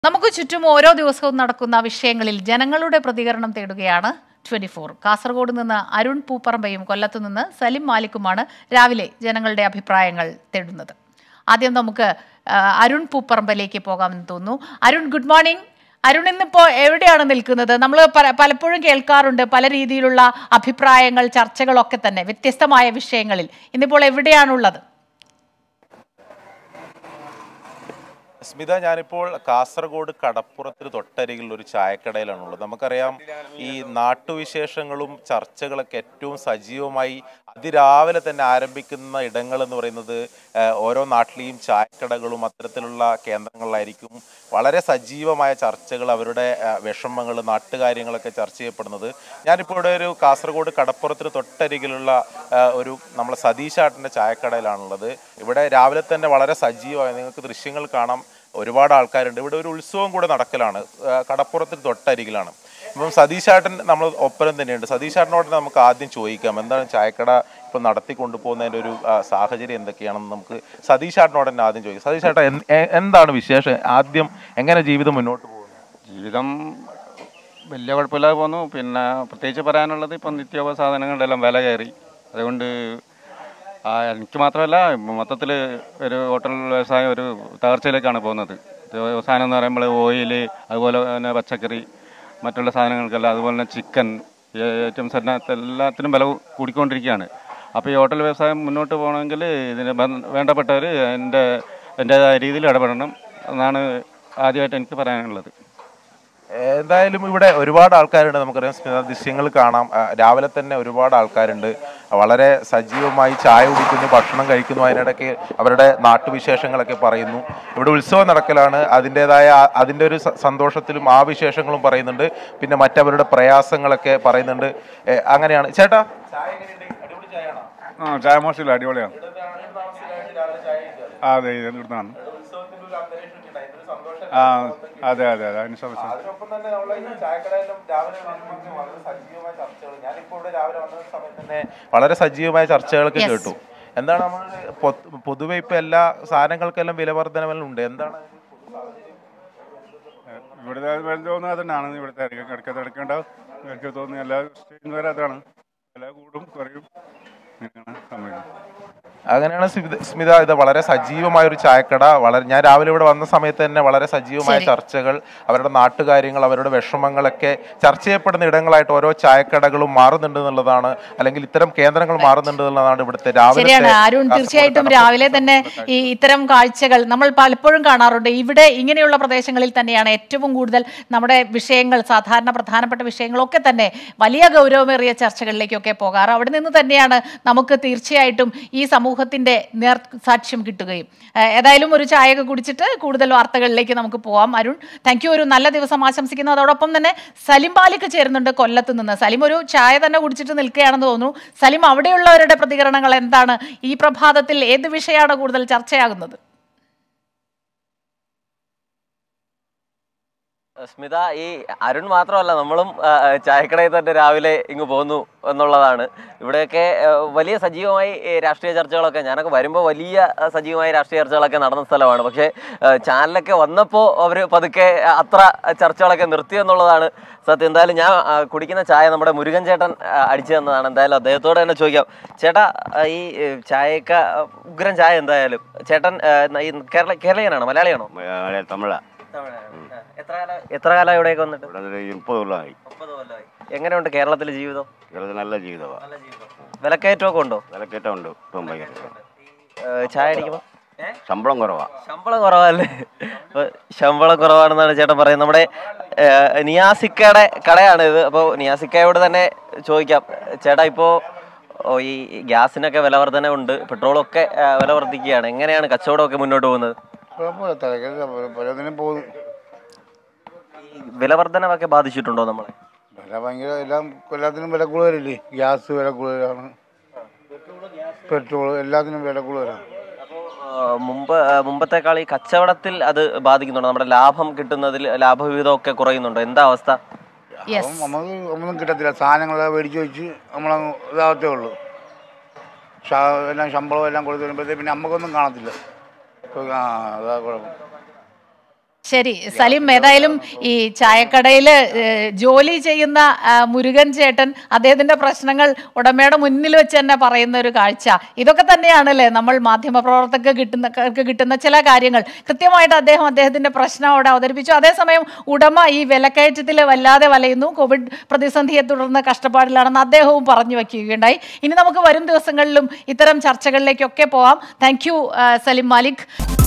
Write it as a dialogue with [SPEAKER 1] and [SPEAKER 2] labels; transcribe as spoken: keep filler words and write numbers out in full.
[SPEAKER 1] നമുക്ക് ചുറ്റും ഓരോ ദിവസവും നടക്കുന്ന വിഷയങ്ങളിൽ ജനങ്ങളുടെ പ്രതികരണം തേടുകയാണ് ട്വന്റി ഫോർ. കാസർഗോഡ് നിന്ന് അരുൺ പൂപ്പറമ്പയും കൊല്ലത്തു നിന്ന് സലിം മാലിക്കുമാണ് രാവിലെ ജനങ്ങളുടെ അഭിപ്രായങ്ങൾ തേടുന്നത്. ആദ്യം നമുക്ക് അരുൺ പൂപ്പറമ്പയിലേക്ക് പോകാമെന്ന് തോന്നുന്നു. Arun, good morning. അരുൺ ഇന്നിപ്പോൾ എവിടെയാണ് നിൽക്കുന്നത്? നമ്മൾ പലപ്പോഴും കേൾക്കാറുണ്ട് പല രീതിയിലുള്ള അഭിപ്രായങ്ങൾ, ചർച്ചകളൊക്കെ തന്നെ വ്യത്യസ്തമായ വിഷയങ്ങളിൽ. ഇന്നിപ്പോൾ എവിടെയാണുള്ളത്?
[SPEAKER 2] സ്മിത, ഞാനിപ്പോൾ കാസർഗോഡ് കടപ്പുറത്തിന് തൊട്ടരികിലുള്ള ഒരു ചായക്കടയിലാണുള്ളത്. നമുക്കറിയാം, ഈ നാട്ടുവിശേഷങ്ങളും ചർച്ചകളൊക്കെ ഏറ്റവും സജീവമായി അതിരാവിലെ തന്നെ ആരംഭിക്കുന്ന ഇടങ്ങൾ എന്ന് പറയുന്നത് ഓരോ നാട്ടിലെയും ചായക്കടകളും അത്തരത്തിലുള്ള കേന്ദ്രങ്ങളിലായിരിക്കും. വളരെ സജീവമായ ചർച്ചകൾ, അവരുടെ വിഷമങ്ങൾ, നാട്ടുകാര്യങ്ങളൊക്കെ ചർച്ച ചെയ്യപ്പെടുന്നത്. ഞാനിപ്പോൾ ഇവിടെ ഒരു കാസർഗോഡ് കടപ്പുറത്തിന് തൊട്ടരികിലുള്ള ഒരു നമ്മളെ സതീശാട്ടിൻ്റെ ചായക്കടയിലാണുള്ളത്. ഇവിടെ രാവിലെ തന്നെ വളരെ സജീവമായി നിങ്ങൾക്ക് ദൃശ്യങ്ങൾ കാണാം. ഒരുപാട് ആൾക്കാരുണ്ട്. ഇവിടെ ഒരു ഉത്സവം കൂടെ നടക്കലാണ്. കടപ്പുറത്തിന് തൊട്ടരികിലാണ്. ഇപ്പം സതീശാട്ടൻ നമ്മൾ ഒപ്പരം തന്നെയുണ്ട്. സതീശാട്ടനോട് നമുക്ക് ആദ്യം ചോദിക്കാം, എന്താണ് ചായക്കട ഇപ്പം നടത്തിക്കൊണ്ടു പോകുന്നതിൻ്റെ ഒരു സാഹചര്യം എന്തൊക്കെയാണെന്ന് നമുക്ക് സതീശാട്ടനോട് തന്നെ ആദ്യം ചോദിക്കാം. സതീശാട്ട, എന്താണ് വിശേഷം? ആദ്യം എങ്ങനെ ജീവിതം മുന്നോട്ട് പോകുന്നു?
[SPEAKER 3] ജീവിതം വലിയ കുഴപ്പമില്ലാതെ പോകുന്നു. പിന്നെ പ്രത്യേകിച്ച് പറയാനുള്ളത് ഇപ്പം നിത്യോപ സാധനങ്ങളുടെ എല്ലാം വില കയറി. അതുകൊണ്ട് എനിക്ക് മാത്രമല്ല, മൊത്തത്തിൽ ഒരു ഹോട്ടൽ വ്യവസായം ഒരു തകർച്ചയിലേക്കാണ് പോകുന്നത്. വ്യവസായം എന്ന് പറയുമ്പോൾ ഓയിൽ, അതുപോലെ തന്നെ പച്ചക്കറി, മറ്റുള്ള സാധനങ്ങൾക്കെല്ലാം, അതുപോലെ തന്നെ ചിക്കൻ ഐറ്റംസ് എല്ലാം എല്ലാത്തിനും വില കൂടിക്കൊണ്ടിരിക്കുകയാണ്. അപ്പോൾ ഈ ഹോട്ടൽ വ്യവസായം മുന്നോട്ട് പോകണമെങ്കിൽ ഇതിന് വേണ്ടപ്പെട്ടവർ എൻ്റെ എൻ്റേതായ രീതിയിൽ ഇടപെടണം എന്നാണ് ആദ്യമായിട്ട് എനിക്ക് പറയാനുള്ളത്.
[SPEAKER 2] എന്തായാലും ഇവിടെ ഒരുപാട് ആൾക്കാരുണ്ട്. നമുക്കറിയാം, ദൃശ്യങ്ങൾ കാണാം. രാവിലെ തന്നെ ഒരുപാട് ആൾക്കാരുണ്ട്. വളരെ സജീവമായി ചായ കുടിക്കുന്നു, ഭക്ഷണം കഴിക്കുന്നു. അതിനിടയ്ക്ക് അവരുടെ നാട്ടുവിശേഷങ്ങളൊക്കെ പറയുന്നു. ഇവിടെ ഉത്സവം നടക്കലാണ്. അതിൻ്റെതായ അതിൻ്റെ ഒരു സന്തോഷത്തിലും ആ വിശേഷങ്ങളും പറയുന്നുണ്ട്. പിന്നെ മറ്റവരുടെ പ്രയാസങ്ങളൊക്കെ പറയുന്നുണ്ട്. അങ്ങനെയാണ്. ചേട്ടാ,
[SPEAKER 4] ആ ചായ മോശമില്ല, അടിപൊളിയാണ്. അതെ, ഇവിടുന്നാണ്. ആ അതെ അതെ അതെ അതിന് ശ്രമിച്ചു.
[SPEAKER 2] അതിനൊപ്പം തന്നെ നമ്മൾ ഈ ചായക്കടയിലും രാവിലെ വളരെ സജീവമായ ചർച്ചകൾ, ഞാനിപ്പോൾ ഇവിടെ രാവിലെ വന്ന സമയത്ത് തന്നെ വളരെ സജീവമായ ചർച്ചകളൊക്കെ കേട്ടു. എന്താണ് നമ്മൾ പൊതുവെ ഇപ്പൊ എല്ലാ സാധനങ്ങൾക്കെല്ലാം വില വർധനവുണ്ട്. എന്താണ്
[SPEAKER 4] ഇവിടുത്തെ തോന്നുന്നത് തന്നെയാണ്. ഇവിടുത്തെ ഇടയ്ക്ക് എടുക്കേണ്ടാവും. എനിക്ക് തോന്നുന്നു എല്ലാ സ്റ്റേജിൽ വരെ അതാണ്. വില കൂടും കുറയും, അങ്ങനെയാണ് സമയം.
[SPEAKER 2] അങ്ങനെയാണ് സ്മിത. ഇത് വളരെ സജീവമായ ഒരു ചായക്കട. വളരെ ഞാൻ രാവിലെ ഇവിടെ വന്ന സമയത്ത് തന്നെ വളരെ സജീവമായ ചർച്ചകൾ, അവരുടെ നാട്ടുകാര്യങ്ങൾ, അവരുടെ വിഷമങ്ങളൊക്കെ ചർച്ച ചെയ്യപ്പെടുന്ന ഇടങ്ങളായിട്ട് ഓരോ ചായക്കടകളും മാറുന്നുണ്ട് എന്നുള്ളതാണ്, അല്ലെങ്കിൽ ഇത്തരം കേന്ദ്രങ്ങൾ മാറുന്നുണ്ട് എന്നുള്ളതാണ് ഇവിടുത്തെ രാവിലെ.
[SPEAKER 1] അരുൺ, തീർച്ചയായിട്ടും രാവിലെ തന്നെ ഈ ഇത്തരം കാഴ്ചകൾ നമ്മൾ പലപ്പോഴും കാണാറുണ്ട്. ഇവിടെ ഇങ്ങനെയുള്ള പ്രദേശങ്ങളിൽ തന്നെയാണ് ഏറ്റവും കൂടുതൽ നമ്മുടെ വിഷയങ്ങൾ, സാധാരണ പ്രധാനപ്പെട്ട വിഷയങ്ങളൊക്കെ തന്നെ വലിയ ഗൗരവമേറിയ ചർച്ചകളിലേക്കൊക്കെ പോകാറ്. അവിടെ നിന്ന് തന്നെയാണ് നമുക്ക് തീർച്ചയായിട്ടും ഈ സമൂഹത്തിന്റെ നേർ സാക്ഷ്യം കിട്ടുകയും. ഏതായാലും ഒരു ചായയൊക്കെ കുടിച്ചിട്ട് കൂടുതൽ വാർത്തകളിലേക്ക് നമുക്ക് പോവാം. Arun, thank you. ഒരു നല്ല ദിവസം ആശംസിക്കുന്നു. അതോടൊപ്പം തന്നെ സലിം മാലിക് ചേരുന്നുണ്ട് കൊല്ലത്ത് നിന്ന്. സലിം ഒരു ചായ തന്നെ കുടിച്ചിട്ട് നിൽക്കുകയാണെന്ന് തോന്നുന്നു. സലിം, അവിടെയുള്ളവരുടെ പ്രതികരണങ്ങൾ എന്താണ്? ഈ പ്രഭാതത്തിൽ ഏത് വിഷയമാണ് കൂടുതൽ ചർച്ചയാകുന്നത്?
[SPEAKER 5] സ്മിത, ഈ അരുൺ മാത്രമല്ല, നമ്മളും ചായക്കടയിൽ തന്നെ രാവിലെ ഇങ്ങ് പോന്നു എന്നുള്ളതാണ്. ഇവിടെയൊക്കെ വലിയ സജീവമായി രാഷ്ട്രീയ ചർച്ചകളൊക്കെ, ഞാനൊക്കെ വരുമ്പോൾ വലിയ സജീവമായ രാഷ്ട്രീയ ചർച്ചകളൊക്കെ നടന്ന സ്ഥലമാണ്. പക്ഷേ ചാനലൊക്കെ വന്നപ്പോൾ അവർ പതുക്കെ അത്ര ചർച്ചകളൊക്കെ നിർത്തി എന്നുള്ളതാണ് സത്യം. എന്തായാലും ഞാൻ കുടിക്കുന്ന ചായ നമ്മുടെ മുരുകൻ ചേട്ടൻ അടിച്ചു തന്നതാണ്. എന്തായാലും അദ്ദേഹത്തോട് തന്നെ ചോദിക്കാം. ചേട്ടാ, ഈ ചായക്ക ഉഗ്രൻ ചായ. എന്തായാലും ചേട്ടൻ ഈ കേരള കേരളീയനാണോ മലയാളിയാണോ?
[SPEAKER 6] തമിഴ.
[SPEAKER 5] എത്ര കാലം എത്ര കാലം ഇവിടെയൊക്കെ വന്നിട്ട്?
[SPEAKER 6] മുപ്പത് കൊല്ലമായി.
[SPEAKER 5] മുപ്പത് കൊല്ലമായി. എങ്ങനെയുണ്ട് കേരളത്തിലെ ജീവിതം?
[SPEAKER 6] കേരളത്തിൽ നല്ല ജീവിതമാണ്.
[SPEAKER 5] വിലക്കയറ്റമൊക്കെ ഉണ്ടോ?
[SPEAKER 6] വിലക്കയറ്റം ഉണ്ട്. ഇപ്പം
[SPEAKER 5] ചായ അടിക്കുമ്പോൾ
[SPEAKER 6] ശമ്പളം കുറവാ.
[SPEAKER 5] ശമ്പളം കുറവല്ലേ? ശമ്പളം കുറവാണെന്നാണ് ചേട്ടൻ പറയുന്നത്. നമ്മുടെ നിയാസിക്കയുടെ കടയാണ് ഇത്. അപ്പോൾ നിയാസിക്കയോട് തന്നെ ചോദിക്കാം. ചേട്ടാ, ഇപ്പോൾ ഈ ഗ്യാസിനൊക്കെ വില വർധന ഉണ്ട്, പെട്രോളൊക്കെ വില വർദ്ധിക്കുകയാണ്. എങ്ങനെയാണ് കച്ചവടമൊക്കെ മുന്നോട്ട് പോകുന്നത്? വില വർധനവൊക്കെ ബാധിച്ചിട്ടുണ്ടോ നമ്മളെ?
[SPEAKER 7] വില ഭയങ്കര എല്ലാം എല്ലാത്തിനും വില കൂടുതലല്ലേ. ഗ്യാസ് വില കൂടുതലാണ്, പെട്രോൾ എല്ലാത്തിനും വില കൂടുതലാണ്.
[SPEAKER 5] അപ്പോൾ മുമ്പ് മുമ്പത്തെക്കാൾ ഈ കച്ചവടത്തിൽ അത് ബാധിക്കുന്നുണ്ടോ? നമ്മുടെ ലാഭം കിട്ടുന്നതിൽ ലാഭവിഹിതം ഒക്കെ കുറയുന്നുണ്ടോ? എന്താ അവസ്ഥ?
[SPEAKER 7] നമുക്ക് ഒന്നും കിട്ടത്തില്ല. സാധനങ്ങളെല്ലാം മേടിച്ച് വെച്ച് നമ്മളെ ഇതാകത്തേ ഉള്ളൂ. എല്ലാം ശമ്പളവും എല്ലാം കൊടുത്തു വരുമ്പോഴത്തേക്ക് പിന്നെ നമുക്കൊന്നും കാണത്തില്ല. അതാ കുഴപ്പം.
[SPEAKER 1] ശരി സലീം, ഏതായാലും ഈ ചായക്കടയിൽ ജോലി ചെയ്യുന്ന മുരുകൻ ചേട്ടൻ അദ്ദേഹത്തിന്റെ പ്രശ്നങ്ങൾ ഉടമയുടെ മുന്നിൽ വെച്ച് തന്നെ പറയുന്ന ഒരു കാഴ്ച, ഇതൊക്കെ തന്നെയാണല്ലേ നമ്മൾ മാധ്യമപ്രവർത്തകർക്ക് കിട്ടുന്ന കിട്ടുന്ന ചില കാര്യങ്ങൾ. കൃത്യമായിട്ട് അദ്ദേഹം അദ്ദേഹത്തിന്റെ പ്രശ്നം അവിടെ അവതരിപ്പിച്ചു. അതേസമയം ഉടമ ഈ വിലക്കയറ്റത്തിൽ വല്ലാതെ വലയുന്നു, കോവിഡ് പ്രതിസന്ധിയെ തുടർന്ന് കഷ്ടപ്പാടിലാണെന്ന് അദ്ദേഹവും പറഞ്ഞു വയ്ക്കുകയുണ്ടായി. ഇനി നമുക്ക് വരും ദിവസങ്ങളിലും ഇത്തരം ചർച്ചകളിലേക്കൊക്കെ പോവാം. Thank you Salim Malik.